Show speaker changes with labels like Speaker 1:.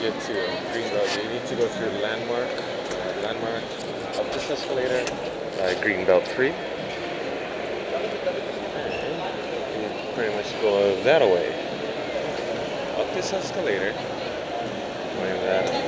Speaker 1: get to Greenbelt, you need to go through landmark, up this escalator, Greenbelt 3, and you pretty much go that way, up this escalator, going that